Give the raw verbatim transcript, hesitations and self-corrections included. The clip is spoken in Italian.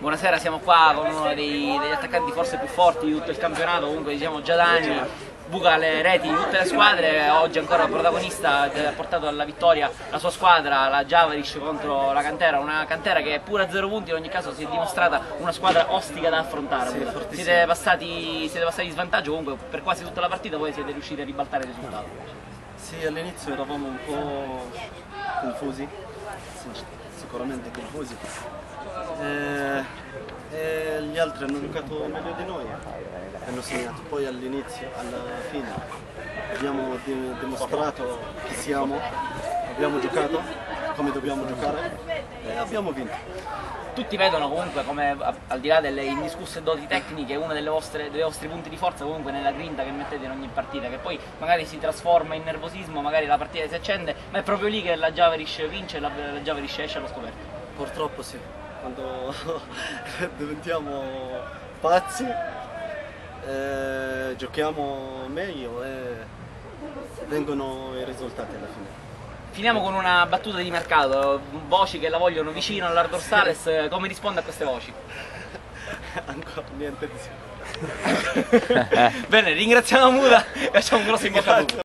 Buonasera, siamo qua con uno dei, degli attaccanti forse più forti di tutto il campionato, comunque diciamo già da anni, buca le reti di tutte le squadre, oggi ancora protagonista, ha portato alla vittoria la sua squadra, la Javerish contro la Cantera, una Cantera che pure a zero punti in ogni caso si è dimostrata una squadra ostica da affrontare. Sì, siete, passati, siete passati in svantaggio comunque per quasi tutta la partita, poi siete riusciti a ribaltare il risultato. Sì, all'inizio eravamo un po' confusi, sicuramente confusi. E, e gli altri hanno giocato meglio di noi, hanno segnato. Poi all'inizio, alla fine, abbiamo dimostrato chi siamo, abbiamo giocato come dobbiamo giocare e abbiamo vinto. Tutti vedono comunque come, al di là delle indiscusse doti tecniche, uno delle vostre, dei vostri punti di forza comunque nella grinta che mettete in ogni partita, che poi magari si trasforma in nervosismo, magari la partita si accende, ma è proprio lì che la Javerish vince e la, la Javerish esce allo scoperto. Purtroppo sì, quando diventiamo pazzi eh, giochiamo meglio e vengono i risultati alla fine. Finiamo con una battuta di mercato, voci che la vogliono vicino all'Art Dorsales, come risponde a queste voci? Ancora niente di sicuro. Bene, ringraziamo Muda e facciamo un grosso in bocca al lupo.